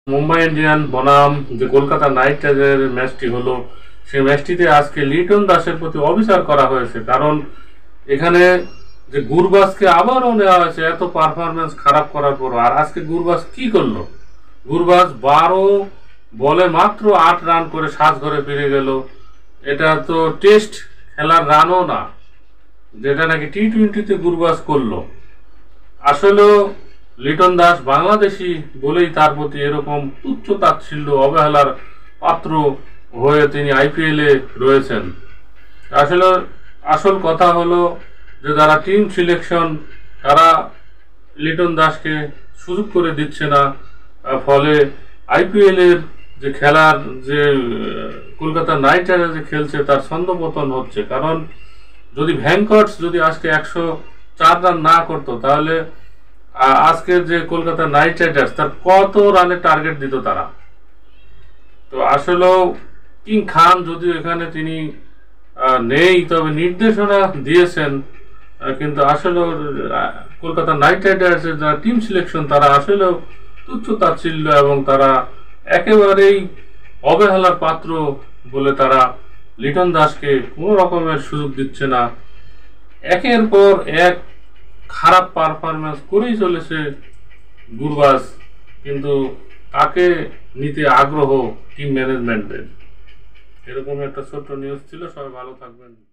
Mumbai Indian বনাম যে Kolkata night রাইডার্সের ম্যাচটি হলো, সেই ম্যাচটিতে আজকে লিটন দাসের প্রতি অবিচার করা হয়েছে। কারণ এখানে যে গুরবাজকে আবারও নেওয়া হয়েছে এত পারফরমেন্স খারাপ করার পর। আর আজকে গুরবাজ কি করলো? গুরবাজ 12 বলে মাত্র 8 রান করে সাজঘরে ফিরে গেল। এটা তো টেস্ট খেলার রানও না, যেটা নাকি টি-20তে গুরবাজ করলো। আসলে লিটন দাস বাংলাদেশি বলেই তার প্রতি এরকম তুচ্ছ তাচ্ছিল্য অবহেলার পাত্র হয়ে তিনি আইপিএলে রয়েছেন। আসলে আসল কথা হলো যে যারা টিম সিলেকশন তারা লিটন দাসকে সুযোগ করে দিচ্ছে না, ফলে আইপিএলের যে খেলার যে কলকাতা নাইট রাইডার্স যে খেলছে তার ছন্দপতন হচ্ছে। কারণ যদি ভ্যাঙ্কটস যদি আজকে 104 রান না করতো, তাহলে আজকের যে কলকাতা নাইট রাইডার্স তার কত রানের টার্গেট দিত তারা। তো আসলে কিং খান যদিও এখানে তিনি নেই, তবে নির্দেশনা দিয়েছেন, কিন্তু আসলে কলকাতা নাইট রাইডার্সের যারা টিম সিলেকশন তারা আসলেও তুচ্ছ তাচ্ছিল্য এবং তারা একেবারেই অবহেলার পাত্র বলে তারা লিটন দাসকে কোনো রকমের সুযোগ দিচ্ছে না। একের পর এক খারাপ পারফরমেন্স করেই চলেছে গুরবাজ, কিন্তু তাকে নিতে আগ্রহ টিম ম্যানেজমেন্টের। এরকম একটা ছোট্ট নিউজ ছিল। সবাই ভালো থাকবেন।